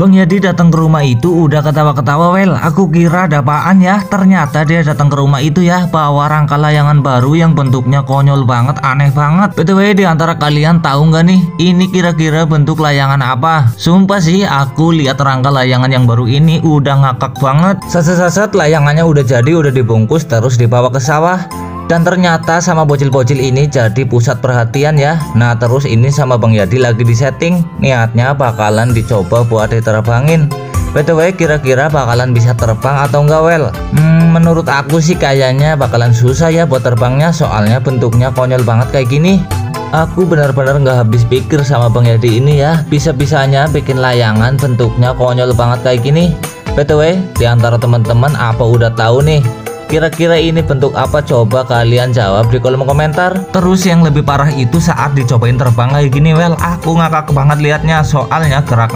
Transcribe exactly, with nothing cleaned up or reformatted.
Bang Yadi datang ke rumah itu udah ketawa-ketawa. Well, aku kira ada apaan ya. Ternyata dia datang ke rumah itu ya bawa rangka layangan baru yang bentuknya konyol banget, aneh banget. B T W di antara kalian tahu nggak nih ini kira-kira bentuk layangan apa? Sumpah sih aku lihat rangka layangan yang baru ini udah ngakak banget. Saset-saset layangannya udah jadi, udah dibungkus terus dibawa ke sawah. Dan ternyata sama bocil-bocil ini jadi pusat perhatian ya. Nah terus ini sama Bang Yadi lagi disetting, niatnya bakalan dicoba buat diterbangin. B T W kira-kira bakalan bisa terbang atau enggak? Well, hmm, menurut aku sih kayaknya bakalan susah ya buat terbangnya, soalnya bentuknya konyol banget kayak gini. Aku benar-benar nggak habis pikir sama Bang Yadi ini ya, bisa-bisanya bikin layangan bentuknya konyol banget kayak gini. B T W di antara teman-teman apa udah tahu nih kira-kira ini bentuk apa? Coba kalian jawab di kolom komentar. Terus yang lebih parah itu saat dicobain terbang kayak gini, well aku ngakak banget liatnya, soalnya gerak